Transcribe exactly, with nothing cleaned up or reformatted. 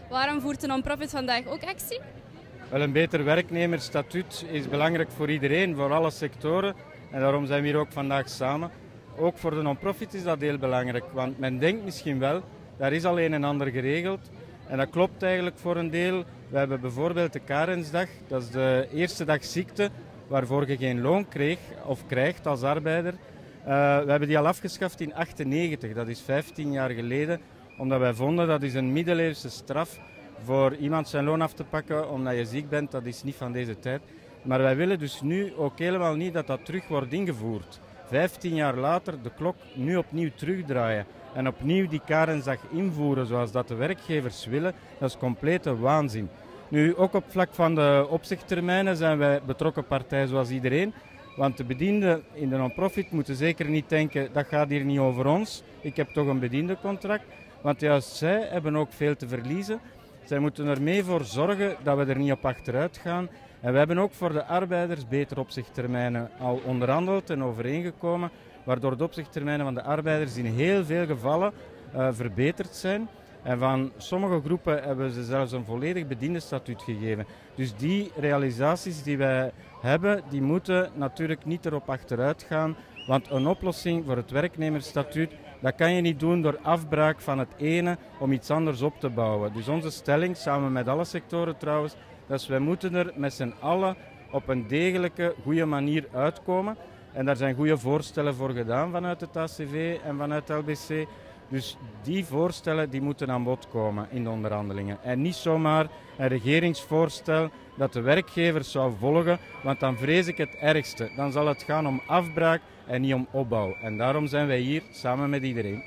Waarom voert de non-profit vandaag ook actie? Wel, een beter werknemersstatuut is belangrijk voor iedereen, voor alle sectoren. En daarom zijn we hier ook vandaag samen. Ook voor de non-profit is dat heel belangrijk, want men denkt misschien wel, daar is al een en ander geregeld. En dat klopt eigenlijk voor een deel. We hebben bijvoorbeeld de Karensdag, dat is de eerste dag ziekte waarvoor je geen loon kreeg of krijgt als arbeider. Uh, we hebben die al afgeschaft in achtennegentig, dat is vijftien jaar geleden, omdat wij vonden dat is een middeleeuwse straf voor iemand zijn loon af te pakken omdat je ziek bent, dat is niet van deze tijd. Maar wij willen dus nu ook helemaal niet dat dat terug wordt ingevoerd. Vijftien jaar later de klok nu opnieuw terugdraaien en opnieuw die Karensdag invoeren zoals dat de werkgevers willen, dat is complete waanzin. Nu, ook op vlak van de opzichttermijnen zijn wij betrokken partij zoals iedereen. Want de bedienden in de non-profit moeten zeker niet denken, dat gaat hier niet over ons. Ik heb toch een bediendencontract. Want juist zij hebben ook veel te verliezen. Zij moeten er mee voor zorgen dat we er niet op achteruit gaan. En we hebben ook voor de arbeiders beter opzichttermijnen al onderhandeld en overeengekomen, waardoor de opzichttermijnen van de arbeiders in heel veel gevallen uh, verbeterd zijn. En van sommige groepen hebben ze zelfs een volledig bediendenstatuut gegeven. Dus die realisaties die wij hebben, die moeten natuurlijk niet erop achteruit gaan. Want een oplossing voor het werknemersstatuut, dat kan je niet doen door afbraak van het ene om iets anders op te bouwen. Dus onze stelling, samen met alle sectoren trouwens, dat is wij moeten er met z'n allen op een degelijke, goede manier uitkomen. En daar zijn goede voorstellen voor gedaan vanuit het A C V en vanuit L B C. Dus die voorstellen die moeten aan bod komen in de onderhandelingen. En niet zomaar een regeringsvoorstel dat de werkgevers zou volgen, want dan vrees ik het ergste. Dan zal het gaan om afbraak en niet om opbouw. En daarom zijn wij hier samen met iedereen.